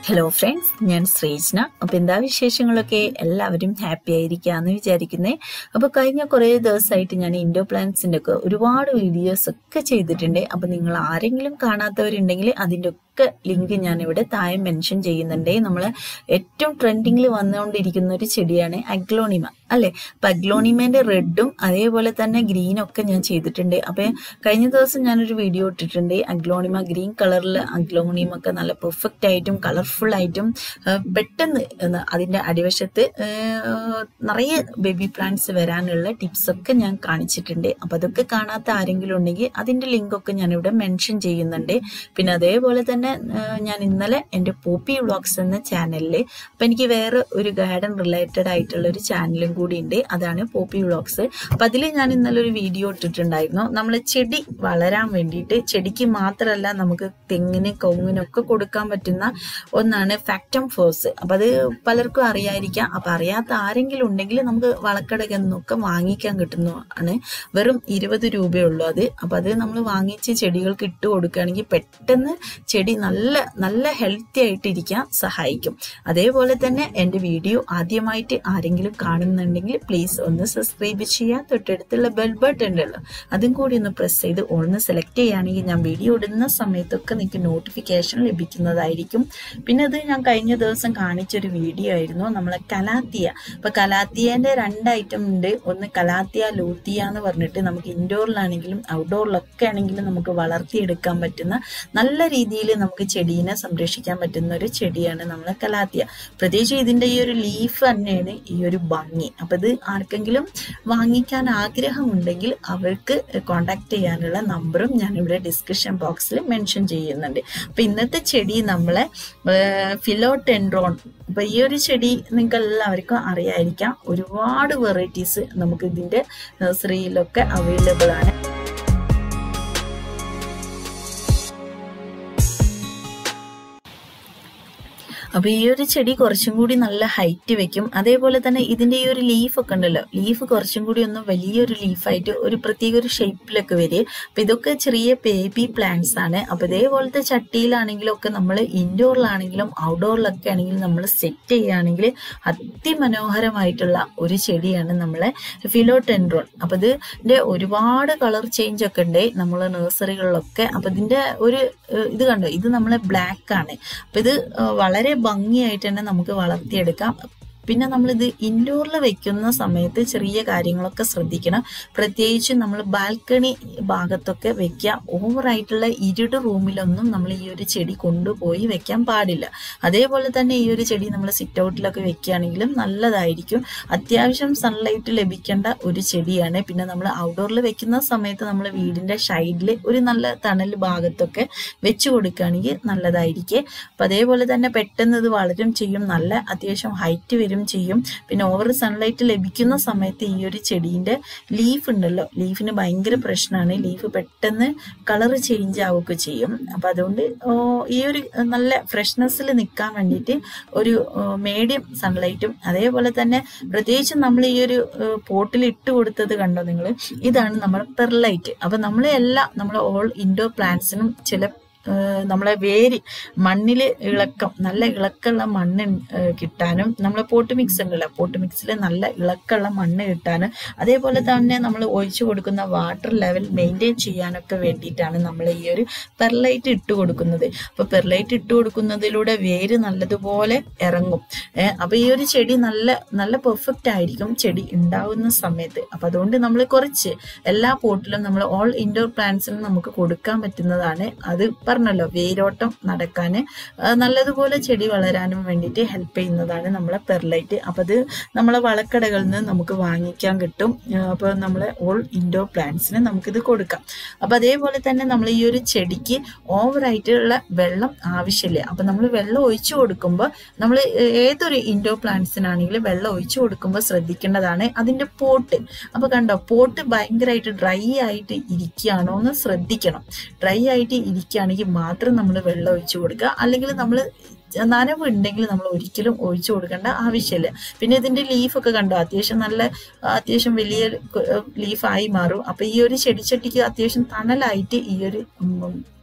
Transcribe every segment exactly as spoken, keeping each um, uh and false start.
Hello friends, ഞാൻ ശ്രീജ്ന. അപ്പോൾ എന്താ വിശേഷങ്ങളൊക്കെ? എല്ലാവരും ഹാപ്പി ആയിരിക്കാമെന്ന് വിചാരിക്കുന്നേ. അപ്പോൾ കഴിഞ്ഞ കുറേ ദിവസമായിട്ട് ഞാൻ ഇൻഡോർ പ്ലാന്റ്സിൻ്റെ ഒക്കെ ഒരുപാട് വീഡിയോസ് ഒക്കെ ചെയ്തിട്ടുണ്ട്. അപ്പോൾ നിങ്ങൾ ആരെങ്കിലും കാണാത്തവരുണ്ടെങ്കിൽ അതിൻ്റെ ഒക്കെ ലിങ്ക് ഞാനിവിടെ താഴെ മെൻഷൻ ചെയ്യുന്നുണ്ട്. നമ്മൾ ഏറ്റവും ട്രെൻഡിങ്ങിൽ വന്നുകൊണ്ടിരിക്കുന്ന ഒരു ചെടിയാണ് അഗ്ലോണിമ അല്ലേ? അപ്പം അഗ്ലോണിമേൻ്റെ റെഡും അതേപോലെ തന്നെ ഗ്രീനും ഒക്കെ ഞാൻ ചെയ്തിട്ടുണ്ട്. അപ്പോൾ കഴിഞ്ഞ ദിവസം ഞാനൊരു വീഡിയോ ഇട്ടിട്ടുണ്ട്. അഗ്ലോണിമ ഗ്രീൻ കളറിൽ അഗ്ലോണിമ ഒക്കെ നല്ല പെർഫെക്റ്റ് ആയിട്ടും കളർഫുൾ ആയിട്ടും പെട്ടെന്ന് അതിൻ്റെ അടിവശത്ത് നിറയെ ബേബി പ്ലാന്റ്സ് വരാനുള്ള ടിപ്സൊക്കെ ഞാൻ കാണിച്ചിട്ടുണ്ട്. അപ്പം അതൊക്കെ കാണാത്ത ആരെങ്കിലും ഉണ്ടെങ്കിൽ അതിൻ്റെ ലിങ്കൊക്കെ ഞാനിവിടെ മെൻഷൻ ചെയ്യുന്നുണ്ട്. പിന്നെ അതേപോലെ തന്നെ ഞാൻ ഇന്നലെ എൻ്റെ പോപ്പി വ്ളോഗ്സ് എന്ന ചാനലിൽ, അപ്പം എനിക്ക് വേറെ ഒരു ഗാർഡൻ റിലേറ്റഡ് ആയിട്ടുള്ള ഒരു ചാനലും കൂടി ഉണ്ട്, അതാണ് പോപ്പി വ്ളോഗ്സ്. അപ്പം അതിൽ ഞാൻ ഇന്നലെ ഒരു വീഡിയോ ഇട്ടിട്ടുണ്ടായിരുന്നു. നമ്മൾ ചെടി വളരാൻ വേണ്ടിയിട്ട്, ചെടിക്ക് മാത്രമല്ല നമുക്ക് തെങ്ങിന് കവുങ്ങിനൊക്കെ കൊടുക്കാൻ പറ്റുന്ന ഒന്നാണ് ഫാക്ടം ഫോഴ്സ്. അപ്പം അത് പലർക്കും അറിയാതിരിക്കാം. അപ്പം അറിയാത്ത ആരെങ്കിലും ഉണ്ടെങ്കിൽ നമുക്ക് വളക്കടയിൽ നിന്നൊക്കെ വാങ്ങിക്കാൻ കിട്ടുന്നതാണ്. വെറും ഇരുപത് രൂപയുള്ളൂ അത്. അപ്പം അത് നമ്മൾ വാങ്ങിച്ച് ചെടികൾക്ക് ഇട്ട് കൊടുക്കുകയാണെങ്കിൽ പെട്ടെന്ന് ചെടി നല്ല നല്ല ഹെൽത്തി ആയിട്ടിരിക്കാൻ സഹായിക്കും. അതേപോലെ തന്നെ എൻ്റെ വീഡിയോ ആദ്യമായിട്ട് ആരെങ്കിലും കാണുന്നുണ്ടെങ്കിൽ പ്ലീസ് ഒന്ന് സബ്സ്ക്രൈബ് ചെയ്യുക. തൊട്ടടുത്തുള്ള ബെൽ ബട്ടൺ ഉണ്ടല്ലോ, അതും കൂടി ഒന്ന് പ്രസ് ചെയ്ത് ഓൾന്ന് സെലക്ട് ചെയ്യുകയാണെങ്കിൽ ഞാൻ വീഡിയോ ഇടുന്ന സമയത്തൊക്കെ നിങ്ങൾക്ക് നോട്ടിഫിക്കേഷൻ ലഭിക്കുന്നതായിരിക്കും. പിന്നെ അത് ഞാൻ കഴിഞ്ഞ ദിവസം കാണിച്ചൊരു വീഡിയോ ആയിരുന്നു, നമ്മളെ കലാത്തിയ. അപ്പം കലാത്തിയേൻ്റെ രണ്ട് ഐറ്റം ഉണ്ട്. ഒന്ന് കലാത്തിയ ലൂത്തിയ എന്ന് പറഞ്ഞിട്ട് നമുക്ക് ഇൻഡോറിലാണെങ്കിലും ഔട്ട്ഡോറിലൊക്കെ ആണെങ്കിലും നമുക്ക് വളർത്തിയെടുക്കാൻ പറ്റുന്ന, നല്ല രീതിയിൽ നമുക്ക് ചെടീനെ സംരക്ഷിക്കാൻ പറ്റുന്ന ഒരു ചെടിയാണ് നമ്മളെ കലാത്തിയ. പ്രത്യേകിച്ച് ഇതിൻ്റെ ഈ ഒരു ലീഫ് തന്നെയാണ് ഈ ഒരു ഭംഗി. അപ്പം ഇത് ആർക്കെങ്കിലും വാങ്ങിക്കാൻ ആഗ്രഹമുണ്ടെങ്കിൽ അവർക്ക് കോണ്ടാക്ട് ചെയ്യാനുള്ള നമ്പറും ഞാനിവിടെ ഡിസ്ക്രിപ്ഷൻ ബോക്സിൽ മെൻഷൻ ചെയ്യുന്നുണ്ട്. അപ്പം ഇന്നത്തെ ചെടി നമ്മളെ ഫിലോഡെൻഡ്രോൺ. അപ്പം ഈ ഒരു ചെടി നിങ്ങൾക്ക് എല്ലാവർക്കും അറിയാതിരിക്കാം. ഒരുപാട് വെറൈറ്റീസ് നമുക്ക് ഇതിൻ്റെ നഴ്സറിയിലൊക്കെ അവൈലബിൾ ആണ്. അപ്പോൾ ഈ ഒരു ചെടി കുറച്ചും കൂടി നല്ല ഹൈറ്റ് വെക്കും. അതേപോലെ തന്നെ ഇതിൻ്റെ ഈ ഒരു ലീഫൊക്കെ ഉണ്ടല്ലോ, ലീഫ് കുറച്ചും കൂടി ഒന്ന് വലിയൊരു ലീഫായിട്ട് ഒരു പ്രത്യേക ഒരു ഷേപ്പിലൊക്കെ വരും. അപ്പം ഇതൊക്കെ ചെറിയ ബേബി പ്ലാന്റ്സ് ആണ്. അപ്പോൾ ഇതേപോലത്തെ ചട്ടിയിലാണെങ്കിലും ഒക്കെ നമ്മൾ ഇൻഡോറിലാണെങ്കിലും ഔട്ട്ഡോറിലൊക്കെ ആണെങ്കിലും നമ്മൾ സെറ്റ് ചെയ്യുകയാണെങ്കിൽ അതിമനോഹരമായിട്ടുള്ള ഒരു ചെടിയാണ് നമ്മളെ ഫിലോഡെൻഡ്രോൺ. അപ്പം ഇതിൻ്റെ ഒരുപാട് കളർ ചേഞ്ച് ഒക്കെ ഉണ്ട് നമ്മൾ നഴ്സറികളിലൊക്കെ. അപ്പം ഇതിൻ്റെ ഒരു ഇത് കണ്ടോ, ഇത് നമ്മളെ ബ്ലാക്ക് ആണ്. അപ്പം ഇത് വളരെ ഭംഗിയായിട്ട് തന്നെ നമുക്ക് വളർത്തിയെടുക്കാം. പിന്നെ നമ്മളിത് ഇൻഡോറിൽ വെക്കുന്ന സമയത്ത് ചെറിയ കാര്യങ്ങളൊക്കെ ശ്രദ്ധിക്കണം. പ്രത്യേകിച്ച് നമ്മൾ ബാൽക്കണി ഭാഗത്തൊക്കെ വെക്കുക. ഓവറായിട്ടുള്ള ഇരുട് റൂമിലൊന്നും നമ്മൾ ഈ ഒരു ചെടി കൊണ്ടുപോയി വെക്കാൻ പാടില്ല. അതേപോലെ തന്നെ ഈ ഒരു ചെടി നമ്മൾ സിറ്റ് ഔട്ടിലൊക്കെ വെക്കുകയാണെങ്കിലും നല്ലതായിരിക്കും. അത്യാവശ്യം സൺലൈറ്റ് ലഭിക്കേണ്ട ഒരു ചെടിയാണ്. പിന്നെ നമ്മൾ ഔട്ട്ഡോറിൽ വെക്കുന്ന സമയത്ത് നമ്മൾ വീടിൻ്റെ സൈഡിൽ ഒരു നല്ല തണൽ ഭാഗത്തൊക്കെ വെച്ച് കൊടുക്കുകയാണെങ്കിൽ നല്ലതായിരിക്കും. അപ്പം അതേപോലെ തന്നെ പെട്ടെന്ന് ഇത് വളരും ചെയ്യും, നല്ല അത്യാവശ്യം ഹൈറ്റ് വരും ചെയ്യും. പിന്നെ ഓവർ സൺലൈറ്റ് ലഭിക്കുന്ന സമയത്ത് ഈ ഒരു ചെടീൻ്റെ ലീഫ് ഉണ്ടല്ലോ, ലീഫിന് ഭയങ്കര പ്രശ്നമാണ്. ലീഫ് പെട്ടെന്ന് കളർ ചേഞ്ച് ആവുകയൊക്കെ ചെയ്യും. അപ്പം അതുകൊണ്ട് ഈ ഒരു നല്ല ഫ്രഷ്നെസ്സിൽ നിൽക്കാൻ വേണ്ടിയിട്ട് ഒരു മീഡിയം സൺലൈറ്റും, അതേപോലെ തന്നെ പ്രത്യേകിച്ച് നമ്മൾ ഈ ഒരു പോട്ടിൽ ഇട്ട് കൊടുത്തത് കണ്ടോ നിങ്ങൾ, ഇതാണ് നമ്മൾ പെർലൈറ്റ്. അപ്പം നമ്മൾ എല്ലാ നമ്മൾ ഓൾ ഇൻഡോർ പ്ലാന്റ്സിനും ചില നമ്മളെ വേര് മണ്ണിൽ ഇളക്കം, നല്ല ഇളക്കമുള്ള മണ്ണ് കിട്ടാനും, നമ്മളെ പോട്ട് മിക്സ് ഉണ്ടല്ലോ, പോട്ട് മിക്സിൽ നല്ല ഇളക്കമുള്ള മണ്ണ് കിട്ടാനും, അതേപോലെ തന്നെ നമ്മൾ ഒഴിച്ചു കൊടുക്കുന്ന വാട്ടർ ലെവൽ മെയിൻറ്റെയിൻ ചെയ്യാനൊക്കെ വേണ്ടിയിട്ടാണ് നമ്മൾ ഈ ഒരു പെർലൈറ്റ് ഇട്ട് കൊടുക്കുന്നത്. അപ്പോൾ പെർലൈറ്റ് ഇട്ട് കൊടുക്കുന്നതിലൂടെ വേര് നല്ലതുപോലെ ഇറങ്ങും. അപ്പോൾ ഈ ഒരു ചെടി നല്ല നല്ല പെർഫെക്റ്റ് ആയിരിക്കും ചെടി ഉണ്ടാവുന്ന സമയത്ത്. അപ്പം അതുകൊണ്ട് നമ്മൾ കുറച്ച് എല്ലാ പോട്ടിലും നമ്മൾ ഓൾ ഇൻഡോർ പ്ലാന്റ്സിനും നമുക്ക് കൊടുക്കാൻ പറ്റുന്നതാണ്. അത് പറഞ്ഞല്ലോ, വേരോട്ടം നടക്കാൻ നല്ലതുപോലെ ചെടി വളരാനും വേണ്ടിയിട്ട് ഹെൽപ്പ് ചെയ്യുന്നതാണ് നമ്മളെ പെർലൈറ്റ്. അപ്പം അത് നമ്മളെ വളക്കടകളിൽ നിന്ന് നമുക്ക് വാങ്ങിക്കാൻ കിട്ടും. അപ്പോൾ നമ്മളെ ഓൾ ഇൻഡോർ പ്ലാന്റ്സിന് നമുക്കിത് കൊടുക്കാം. അപ്പം അതേപോലെ തന്നെ നമ്മൾ ഈ ഒരു ചെടിക്ക് ഓവറായിട്ടുള്ള വെള്ളം ആവശ്യമില്ല. അപ്പം നമ്മൾ വെള്ളം ഒഴിച്ചു കൊടുക്കുമ്പോൾ, നമ്മൾ ഏതൊരു ഇൻഡോർ പ്ലാന്റ്സിനാണെങ്കിലും വെള്ളം ഒഴിച്ചു കൊടുക്കുമ്പോൾ ശ്രദ്ധിക്കേണ്ടതാണ് അതിൻ്റെ പോട്ട്. അപ്പോൾ കണ്ടോ, പോട്ട് ഭയങ്കരമായിട്ട് ഡ്രൈ ആയിട്ട് ഇരിക്കുകയാണോ എന്ന് ശ്രദ്ധിക്കണം. ഡ്രൈ ആയിട്ട് ഇരിക്കുകയാണെങ്കിൽ മാത്രം നമ്മൾ വെള്ളം ഒഴിച്ചു കൊടുക്കുക. അല്ലെങ്കിൽ നമ്മൾ നനവ് ഉണ്ടെങ്കിൽ നമ്മൾ ഒരിക്കലും ഒഴിച്ചു കൊടുക്കേണ്ട ആവശ്യമില്ല. പിന്നെ ഇതിൻ്റെ ലീഫൊക്കെ കണ്ടോ, അത്യാവശ്യം നല്ല അത്യാവശ്യം വലിയ ലീഫായി മാറും. അപ്പം ഈ ഒരു ചെടിച്ചട്ടിക്ക് അത്യാവശ്യം തണലായിട്ട് ഈ ഒരു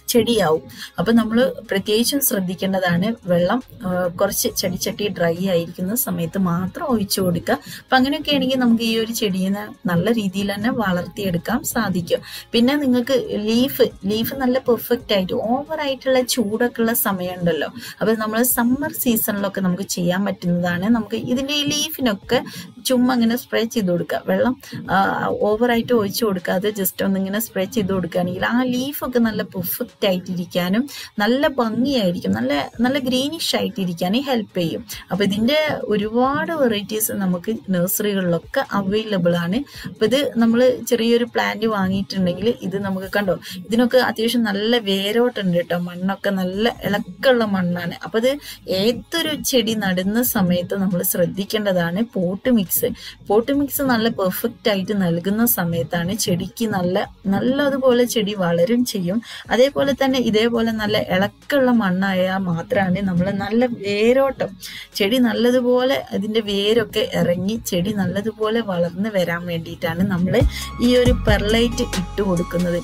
ചെടിയാവും. അപ്പൊ നമ്മൾ പ്രത്യേകിച്ചും ശ്രദ്ധിക്കേണ്ടതാണ്, വെള്ളം കുറച്ച് ചെടിച്ചട്ടി ഡ്രൈ ആയിരിക്കുന്ന സമയത്ത് മാത്രം ഒഴിച്ചു കൊടുക്കുക. അപ്പൊ അങ്ങനെയൊക്കെ ആണെങ്കിൽ നമുക്ക് ഈ ഒരു ചെടീനെ നല്ല രീതിയിൽ തന്നെ വളർത്തിയെടുക്കാൻ സാധിക്കും. പിന്നെ നിങ്ങൾക്ക് ലീഫ് ലീഫ് നല്ല പെർഫെക്റ്റ് ആയിട്ട് ഓവർ ആയിട്ടുള്ള ചൂടൊക്കെ ഉള്ള സമയം ഉണ്ടല്ലോ, അപ്പൊ നമ്മൾ സമ്മർ സീസണിലൊക്കെ നമുക്ക് ചെയ്യാൻ പറ്റുന്നതാണ്. നമുക്ക് ഇതിന്റെ ഈ ലീഫിനൊക്കെ ചുമ്മാ ഇങ്ങനെ സ്പ്രേ ചെയ്ത് കൊടുക്കുക. വെള്ളം ഓവറായിട്ട് ഒഴിച്ചു കൊടുക്കാതെ ജസ്റ്റ് ഒന്നിങ്ങനെ സ്പ്രേ ചെയ്ത് കൊടുക്കുകയാണെങ്കിൽ ആ ലീഫൊക്കെ നല്ല പെർഫെക്റ്റ് ആയിട്ടിരിക്കാനും നല്ല ഭംഗിയായിരിക്കും, നല്ല നല്ല ഗ്രീനിഷ് ആയിട്ടിരിക്കാനും ഹെൽപ്പ് ചെയ്യും. അപ്പൊ ഇതിന്റെ ഒരുപാട് വെറൈറ്റീസ് നമുക്ക് നഴ്സറികളിലൊക്കെ അവൈലബിൾ ആണ്. അപ്പൊ ഇത് നമ്മൾ ചെറിയൊരു പ്ലാന്റ് വാങ്ങിയിട്ടുണ്ടെങ്കിൽ ഇത് നമുക്ക് കണ്ടോ, ഇതിനൊക്കെ അത്യാവശ്യം നല്ല വേരോട്ടുണ്ട് കേട്ടോ. മണ്ണൊക്കെ നല്ല ഇളക്കമുള്ള മണ്ണാണ്. അപ്പൊ ഇത് ഏതൊരു ചെടി നടുന്ന സമയത്ത് നമ്മൾ ശ്രദ്ധിക്കേണ്ടതാണ് പോട്ട് മിക്സ്. പോട്ട് മിക്സ് നല്ല പെർഫെക്റ്റ് ആയിട്ട് നൽകുന്ന സമയത്താണ് ചെടിക്ക് നല്ല നല്ലതുപോലെ ചെടി വളരും ചെയ്യും. അതേപോലെ തന്നെ ഇതേപോലെ നല്ല ഇളക്കമുള്ള മണ്ണായാൽ മാത്രമാണ് നമ്മൾ നല്ല വേരോട്ടം, ചെടി നല്ലതുപോലെ അതിന്റെ വേരൊക്കെ ഇറങ്ങി ചെടി നല്ലതുപോലെ വളർന്ന് വരാൻ വേണ്ടിയിട്ടാണ് നമ്മൾ ഈ ഒരു പെർലൈറ്റ് ഇട്ട് കൊടുക്കുന്നത്.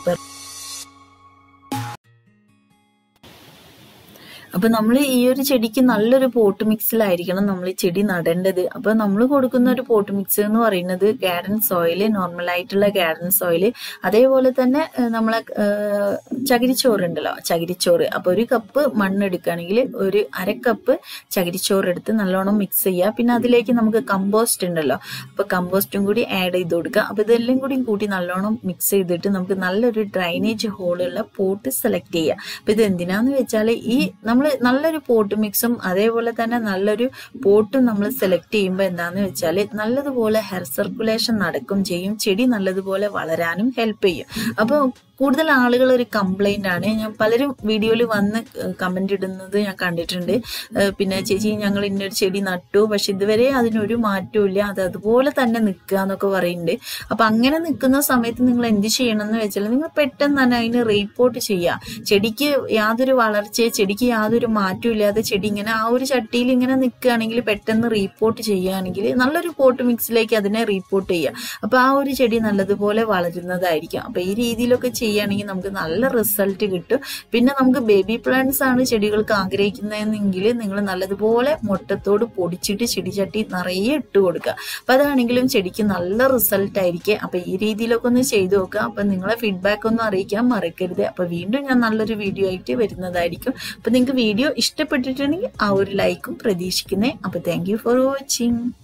അപ്പൊ നമ്മൾ ഈ ഒരു ചെടിക്ക് നല്ലൊരു പോട്ട് മിക്സിലായിരിക്കണം നമ്മൾ ഈ ചെടി നടേണ്ടത്. അപ്പൊ നമ്മൾ കൊടുക്കുന്ന ഒരു പോട്ട് മിക്സ് എന്ന് പറയുന്നത് ഗാർഡൻ സോയില്, നോർമൽ ആയിട്ടുള്ള ഗാർഡൻ സോയില്, അതേപോലെ തന്നെ നമ്മളെ ചകിരിച്ചോറ് ഉണ്ടല്ലോ, ചകിരിച്ചോറ്. അപ്പൊ ഒരു കപ്പ് മണ്ണ് എടുക്കുകയാണെങ്കിൽ ഒരു അര കപ്പ് ചകിരിച്ചോറ് എടുത്ത് നല്ലോണം മിക്സ് ചെയ്യുക. പിന്നെ അതിലേക്ക് നമുക്ക് കമ്പോസ്റ്റ് ഉണ്ടല്ലോ, അപ്പൊ കമ്പോസ്റ്റും കൂടി ആഡ് ചെയ്ത് കൊടുക്കുക. അപ്പൊ ഇതെല്ലാം കൂടി കൂട്ടി നല്ലോണം മിക്സ് ചെയ്തിട്ട് നമുക്ക് നല്ലൊരു ഡ്രൈനേജ് ഹോളുള്ള പോട്ട് സെലക്ട് ചെയ്യുക. അപ്പൊ ഇത് എന്തിനാന്ന് വെച്ചാൽ ഈ നമ്മൾ നല്ലൊരു പോട്ട് മിക്സും അതേപോലെ തന്നെ നല്ലൊരു പോട്ടും നമ്മൾ സെലക്ട് ചെയ്യുമ്പോൾ എന്താന്ന് വെച്ചാൽ നല്ലതുപോലെ ഹെയർ സർക്കുലേഷൻ നടക്കും ചെയ്യും, ചെടി നല്ലതുപോലെ വളരാനും ഹെൽപ്പ് ചെയ്യും. അപ്പോൾ കൂടുതൽ ആളുകൾ ഒരു കംപ്ലൈന്റ് ആണ്, ഞാൻ പലരും വീഡിയോയിൽ വന്ന് കമന്റ് ഇടുന്നത് ഞാൻ കണ്ടിട്ടുണ്ട്. പിന്നെ ചേച്ചി ഞങ്ങൾ ഇന്നൊരു ചെടി നട്ടു, പക്ഷെ ഇതുവരെ അതിനൊരു മാറ്റവും ഇല്ല, അത് അതുപോലെ തന്നെ നിൽക്കുക എന്നൊക്കെ പറയുന്നുണ്ട്. അപ്പൊ അങ്ങനെ നിൽക്കുന്ന സമയത്ത് നിങ്ങൾ എന്ത് ചെയ്യണം എന്ന് വെച്ചാൽ നിങ്ങൾ പെട്ടെന്ന് തന്നെ അതിന് റീപോർട്ട് ചെയ്യുക. ചെടിക്ക് യാതൊരു വളർച്ചയോ ചെടിക്ക് യാതൊരു മാറ്റവും ഇല്ലാതെ ചെടി ഇങ്ങനെ ആ ഒരു ചട്ടിയിൽ ഇങ്ങനെ നിൽക്കുകയാണെങ്കിൽ പെട്ടെന്ന് റീപോർട്ട് ചെയ്യുകയാണെങ്കിൽ നല്ലൊരു പോട്ട് മിക്സിലേക്ക് അതിനെ റീപോർട്ട് ചെയ്യുക. അപ്പൊ ആ ഒരു ചെടി നല്ലതുപോലെ വളരുന്നതായിരിക്കും. അപ്പൊ ഈ രീതിയിലൊക്കെ ചെയ്യുകയാണെങ്കിൽ നമുക്ക് നല്ല റിസൾട്ട് കിട്ടും. പിന്നെ നമുക്ക് ബേബി പ്ലാന്റ്സ് ആണ് ചെടികൾക്ക് ആഗ്രഹിക്കുന്നതെങ്കിൽ നിങ്ങൾ നല്ലതുപോലെ മുട്ടത്തോട് പൊടിച്ചിട്ട് ചെടിച്ചട്ടി നിറയെ ഇട്ട് കൊടുക്കുക. അപ്പൊ അതാണെങ്കിലും ചെടിക്ക് നല്ല റിസൾട്ട് ആയിരിക്കും. അപ്പൊ ഈ രീതിയിലൊക്കെ ഒന്ന് ചെയ്തു നോക്കുക. അപ്പൊ നിങ്ങളെ ഫീഡ്ബാക്ക് ഒന്നും അറിയിക്കാൻ മറക്കരുത്. അപ്പൊ വീണ്ടും ഞാൻ നല്ലൊരു വീഡിയോ ആയിട്ട് വരുന്നതായിരിക്കും. അപ്പൊ നിങ്ങൾക്ക് വീഡിയോ ഇഷ്ടപ്പെട്ടിട്ടുണ്ടെങ്കിൽ ആ ഒരു ലൈക്കും പ്രതീക്ഷിക്കുന്നേ. അപ്പൊ താങ്ക് യു ഫോർ വാച്ചിങ്.